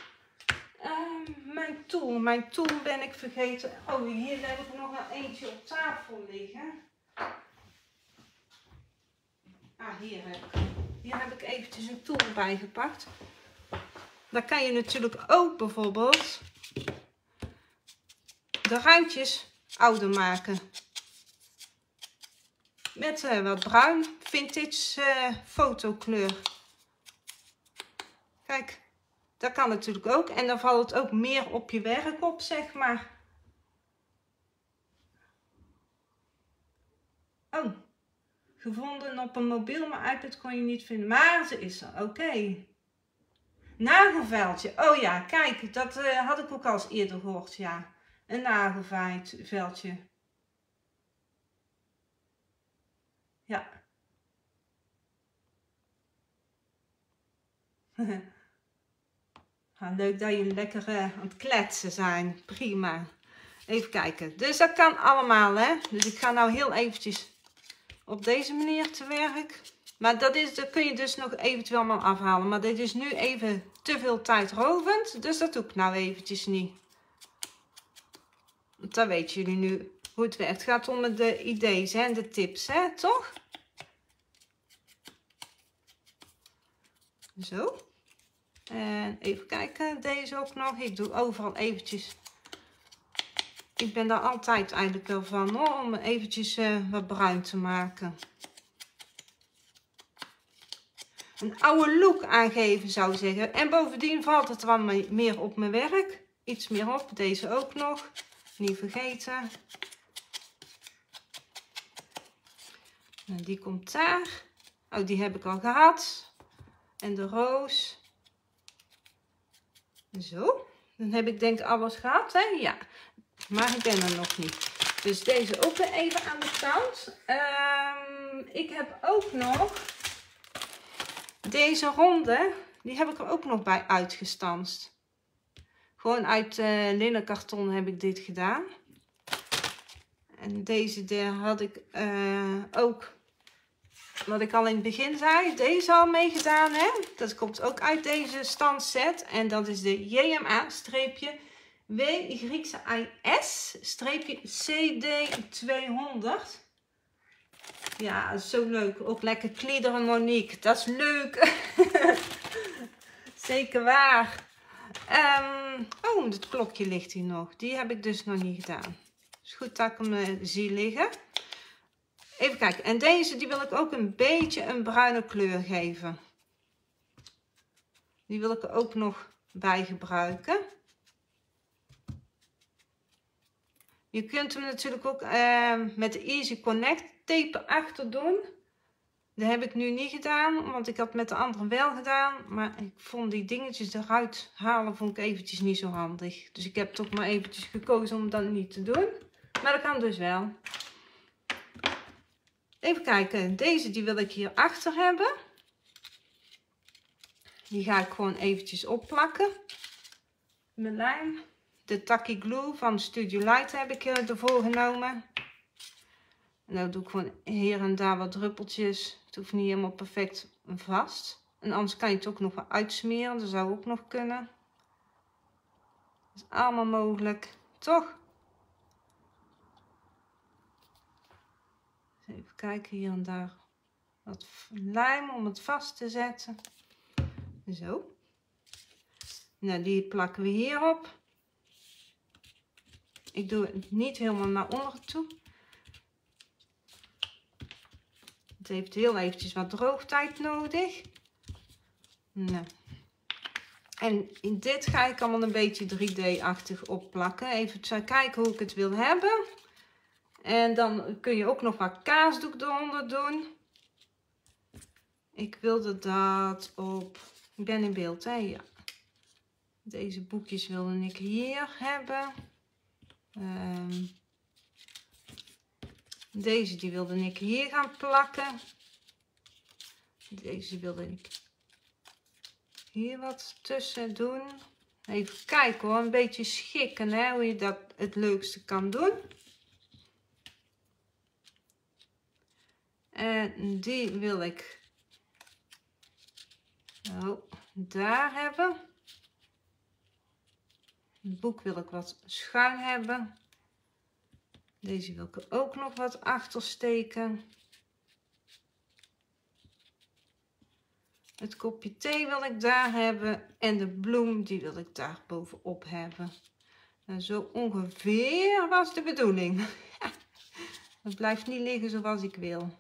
Mijn tool ben ik vergeten. Oh, hier heb ik nog wel eentje op tafel liggen. Ah, hier heb ik eventjes een tool bij gepakt. Daar kan je natuurlijk ook bijvoorbeeld de randjes ouder maken. Met wat bruin, vintage fotokleur. Kijk, dat kan natuurlijk ook. En dan valt het ook meer op je werk op, zeg maar. Oh, gevonden op een mobiel, maar iPad kon je niet vinden. Maar ze is er, oké. Nagelveldje. Oh ja, kijk, dat had ik ook al eens eerder gehoord, ja. Een nagelveldje. Ja. Leuk dat jullie lekker aan het kletsen zijn. Prima. Even kijken. Dus dat kan allemaal, hè. Dus ik ga nou heel eventjes op deze manier te werk. Maar dat kun je dus nog eventueel maar afhalen. Maar dit is nu even te veel tijdrovend. Dus dat doe ik nou eventjes niet. Dan weten jullie nu hoe het werkt. Het gaat om de ideeën en de tips, hè, toch? Zo. En even kijken, deze ook nog. Ik doe overal eventjes. Ik ben daar altijd eigenlijk wel van, hoor, om eventjes wat bruin te maken. Een oude look aangeven, zou ik zeggen. En bovendien valt het wel meer op mijn werk. Iets meer op. Deze ook nog. Niet vergeten. En die komt daar. Oh, die heb ik al gehad. En de roos. Zo. Dan heb ik denk ik alles gehad, hè? Ja. Maar ik ben er nog niet. Dus deze ook weer even aan de kant. Ik heb ook nog deze ronde. Die heb ik er ook nog bij uitgestanst. Gewoon uit linnenkarton heb ik dit gedaan. En deze daar had ik ook, wat ik al in het begin zei, deze al mee gedaan. Hè? Dat komt ook uit deze standset. En dat is de JMA-WYIS-CD200. Ja, zo leuk. Ook lekker kliederen, Monique. Dat is leuk. Zeker waar. Oh, het klokje ligt hier nog. Die heb ik dus nog niet gedaan. Het is goed dat ik hem zie liggen. Even kijken. En deze die wil ik ook een beetje een bruine kleur geven. Die wil ik er ook nog bij gebruiken. Je kunt hem natuurlijk ook met de Easy Connect tape achter doen. Dat heb ik nu niet gedaan, want ik had met de andere wel gedaan. Maar ik vond die dingetjes eruit halen vond ik eventjes niet zo handig. Dus ik heb toch maar eventjes gekozen om dat niet te doen. Maar dat kan dus wel. Even kijken, deze die wil ik hier achter hebben. Die ga ik gewoon eventjes opplakken. Mijn lijm. De Tacky Glue van Studio Light heb ik ervoor genomen. En dan doe ik gewoon hier en daar wat druppeltjes. Het hoeft niet helemaal perfect vast. En anders kan je het ook nog wel uitsmeren. Dat zou ook nog kunnen. Dat is allemaal mogelijk. Toch? Even kijken, hier en daar wat lijm om het vast te zetten. Zo. Nou, die plakken we hierop. Ik doe het niet helemaal naar onderen toe. Het heeft heel eventjes wat droogtijd nodig. Nou. En in dit ga ik allemaal een beetje 3D-achtig opplakken. Even kijken hoe ik het wil hebben. En dan kun je ook nog wat kaasdoek eronder doen. Ik wilde dat op... Ik ben in beeld, hè? Ja. Deze boekjes wilde ik hier hebben. Deze die wilde ik hier gaan plakken. Deze wilde ik hier wat tussen doen. Even kijken hoor, een beetje schikken hè, hoe je dat het leukste kan doen. En die wil ik daar hebben. Het boek wil ik wat schuin hebben. Deze wil ik er ook nog wat achter steken. Het kopje thee wil ik daar hebben. En de bloem die wil ik daar bovenop hebben. En zo ongeveer was de bedoeling. Het blijft niet liggen zoals ik wil.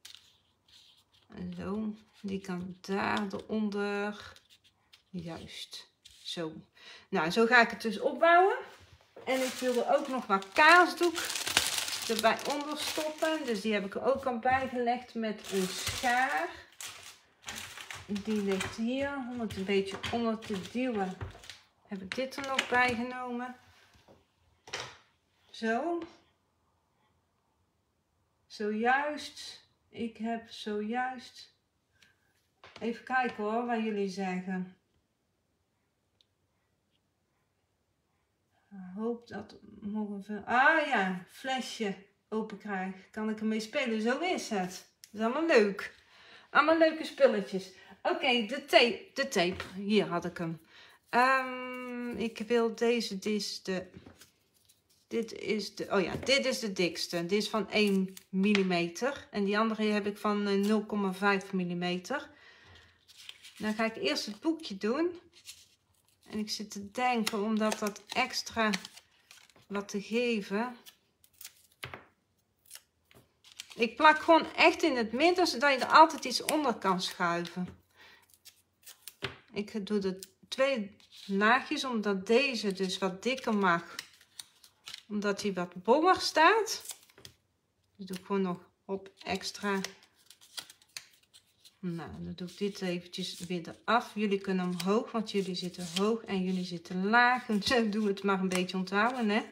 En zo. Die kan daar eronder. Juist. Zo. Nou, zo ga ik het dus opbouwen. En ik wil er ook nog wat kaasdoek erbij onder stoppen. Dus die heb ik er ook al bij gelegd met een schaar. Die ligt hier. Om het een beetje onder te duwen heb ik dit er nog bij genomen. Zo. Zojuist. Ik heb zojuist... Even kijken hoor, wat jullie zeggen. Ik hoop dat morgen veel... Ah ja, flesje open krijg. Kan ik ermee spelen? Zo is het. Dat is allemaal leuk. Allemaal leuke spulletjes. Oké, de tape. Hier had ik hem. Ik wil deze. Dit is de dikste. Dit is van 1 mm. En die andere heb ik van 0,5 mm. Dan ga ik eerst het boekje doen. En ik zit te denken om dat extra wat te geven. Ik plak gewoon echt in het midden, zodat je er altijd iets onder kan schuiven. Ik doe de 2 laagjes, omdat deze dus wat dikker mag. Omdat hij wat boller staat. Dus doe ik gewoon nog op extra. Nou, dan doe ik dit eventjes weer eraf. Jullie kunnen omhoog, want jullie zitten hoog en jullie zitten laag. En zo doen we het maar een beetje onthouden, hè.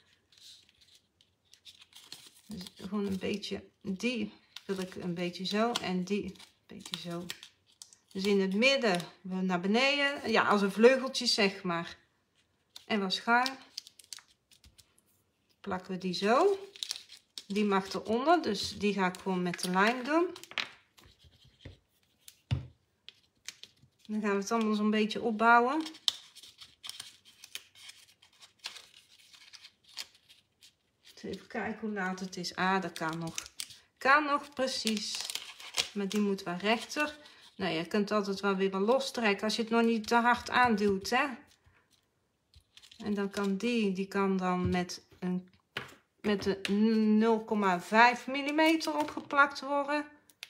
Dus gewoon een beetje, die wil ik een beetje zo en die een beetje zo. Dus in het midden naar beneden, ja, als een vleugeltje zeg maar. En wat schuin. Plakken we die zo. Die mag eronder, dus die ga ik gewoon met de lijm doen. Dan gaan we het allemaal zo'n beetje opbouwen. Even kijken hoe laat het is. Ah, dat kan nog. Kan nog, precies. Maar die moet wel rechter. Nou, je kunt altijd wel weer wat lostrekken als je het nog niet te hard aanduwt, hè. En dan kan die kan dan met de 0,5 mm opgeplakt worden.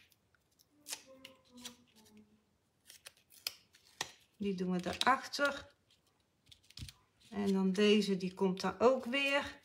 Die doen we daarachter. En dan deze, die komt daar ook weer.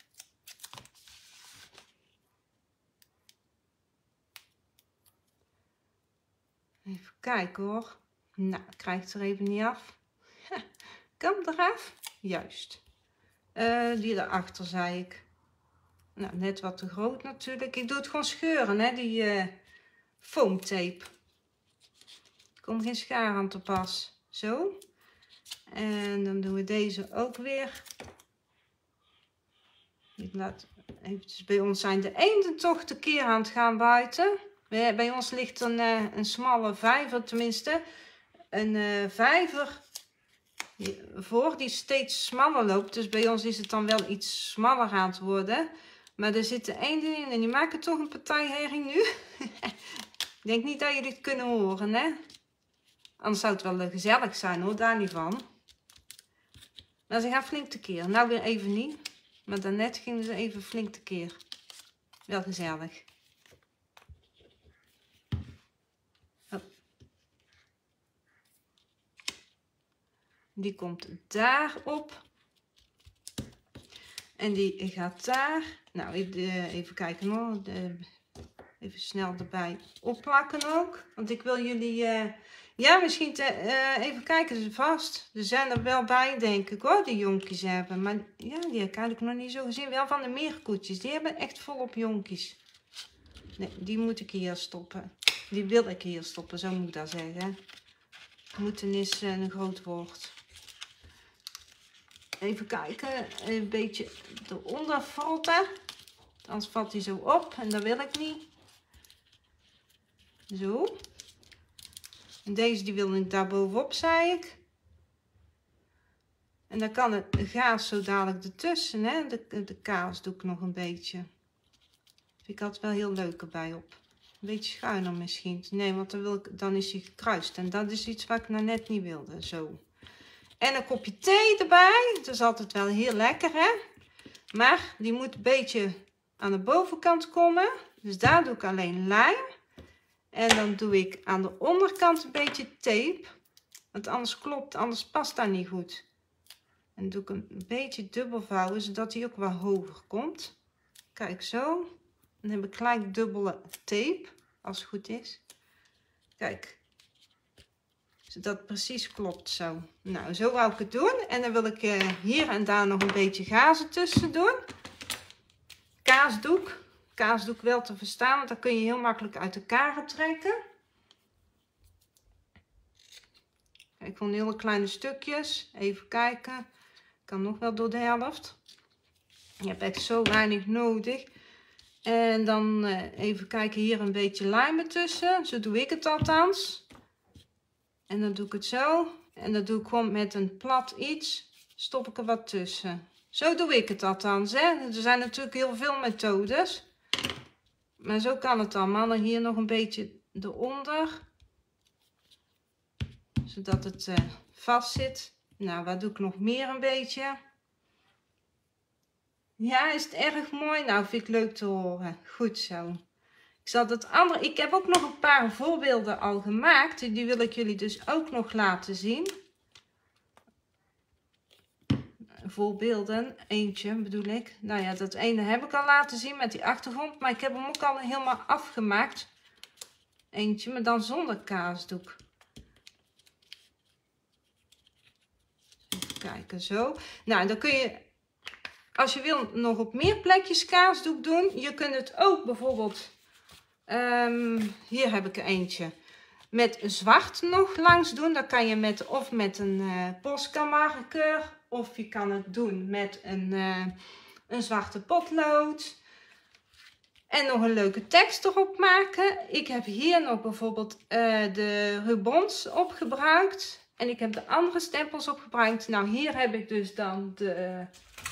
Even kijken hoor. Nou, ik krijg het er even niet af. Kan eraf? Juist. Die daarachter zei ik. Nou, net wat te groot natuurlijk. Ik doe het gewoon scheuren, hè, die foamtape. Er komt geen schaar aan te pas. Zo. En dan doen we deze ook weer. Ik laat eventjes, bij ons zijn de eenden toch de keer aan het gaan buiten. Bij ons ligt een smalle vijver, tenminste een vijver voor die steeds smaller loopt. Dus bij ons is het dan wel iets smaller aan het worden. Maar er zitten eenden in en die maken toch een partij herring nu. Ik denk niet dat jullie het kunnen horen, hè. Anders zou het wel gezellig zijn hoor, daar niet van. Maar ze gaan flink tekeer. Nou weer even niet. Maar daarnet gingen ze even flink tekeer. Wel gezellig. Die komt daarop. En die gaat daar. Nou, even kijken hoor. Even snel erbij opplakken ook. Want ik wil jullie... ja, misschien even kijken ze vast. Er zijn er wel bij, denk ik hoor, die jonkies hebben. Maar ja, die heb ik eigenlijk nog niet zo gezien. Wel van de meerkoetjes. Die hebben echt volop jonkies. Nee, die moet ik hier stoppen. Die wil ik hier stoppen, zo moet ik dat zeggen. Moeten is een groot woord. Even kijken, een beetje eronder frotten. Anders valt hij zo op en dat wil ik niet. Zo. En deze die wil ik daar bovenop, zei ik. En dan kan het gaas zo dadelijk ertussen, hè. De kaas doe ik nog een beetje. Vind ik altijd wel heel leuk erbij op. Een beetje schuiner misschien. Nee, want dan is hij gekruist. En dat is iets wat ik nou net niet wilde. Zo. En een kopje thee erbij. Dat is altijd wel heel lekker, hè. Maar die moet een beetje aan de bovenkant komen. Dus daar doe ik alleen lijm. En dan doe ik aan de onderkant een beetje tape. Want anders past dat niet goed. En dan doe ik een beetje dubbel vouwen, zodat hij ook wat hoger komt. Kijk zo. Dan heb ik gelijk dubbele tape, als het goed is. Kijk. Zodat het precies klopt zo. Nou, zo wou ik het doen. En dan wil ik hier en daar nog een beetje gazen tussen doen. Kaasdoek. Kaasdoek wel te verstaan, want dat kun je heel makkelijk uit elkaar trekken. Kijk, van hele kleine stukjes. Even kijken. Kan nog wel door de helft. Je hebt echt zo weinig nodig. En dan even kijken, hier een beetje lijmen tussen. Zo doe ik het althans. En dan doe ik het zo. En dan doe ik gewoon met een plat iets. Stop ik er wat tussen. Zo doe ik het althans. Hè? Er zijn natuurlijk heel veel methodes. Maar zo kan het allemaal. Dan hier nog een beetje eronder. Zodat het vast zit. Nou, wat doe ik nog meer een beetje? Ja, is het erg mooi? Nou, vind ik leuk te horen. Goed zo. Ik heb ook nog een paar voorbeelden al gemaakt. Die wil ik jullie dus ook nog laten zien. Voorbeelden, eentje bedoel ik. Nou ja, dat ene heb ik al laten zien met die achtergrond. Maar ik heb hem ook al helemaal afgemaakt. Eentje, maar dan zonder kaasdoek. Even kijken, zo. Nou, dan kun je, als je wil, nog op meer plekjes kaasdoek doen. Je kunt het ook bijvoorbeeld... hier heb ik er eentje. Met zwart nog langs doen. Dat kan je of met een Posca marker. Of je kan het doen met een zwarte potlood. En nog een leuke tekst erop maken. Ik heb hier nog bijvoorbeeld de rubans op gebruikt. En ik heb de andere stempels op gebruikt. Nou, hier heb ik dus dan de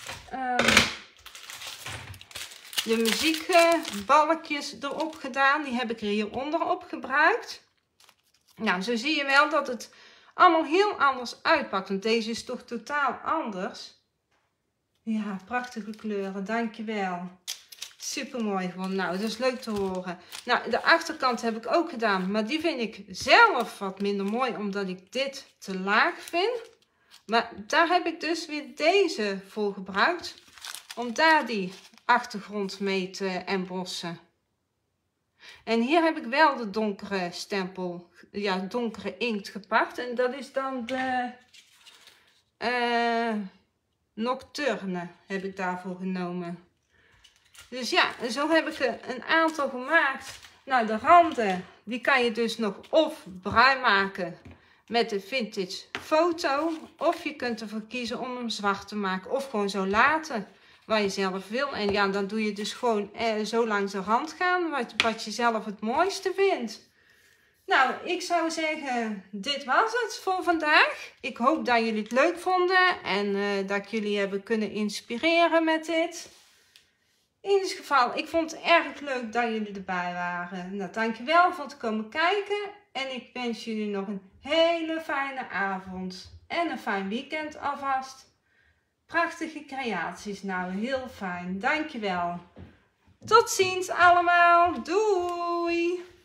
muziekbalkjes erop gedaan. Die heb ik er hieronder op gebruikt. Nou, zo zie je wel dat het allemaal heel anders uitpakt. Want deze is toch totaal anders. Ja, prachtige kleuren. Dankjewel. Super mooi gewoon. Nou, dat is leuk te horen. Nou, de achterkant heb ik ook gedaan. Maar die vind ik zelf wat minder mooi. Omdat ik dit te laag vind. Maar daar heb ik dus weer deze voor gebruikt. Om daar die achtergrond mee te embossen. En hier heb ik wel de donkere stempel, ja, donkere inkt gepakt. En dat is dan de Nocturne heb ik daarvoor genomen. Dus ja, zo heb ik er een aantal gemaakt. Nou, de randen, die kan je dus nog of bruin maken met de vintage foto. Of je kunt ervoor kiezen om hem zwart te maken. Of gewoon zo laten. Wat je zelf wil. En ja, dan doe je dus gewoon zo langs de rand gaan. Wat je zelf het mooiste vindt. Nou, ik zou zeggen, dit was het voor vandaag. Ik hoop dat jullie het leuk vonden. En dat ik jullie hebben kunnen inspireren met dit. In ieder geval, ik vond het erg leuk dat jullie erbij waren. Nou, dankjewel voor het komen kijken. En ik wens jullie nog een hele fijne avond. En een fijn weekend alvast. Prachtige creaties, nou heel fijn. Dankjewel. Tot ziens allemaal. Doei!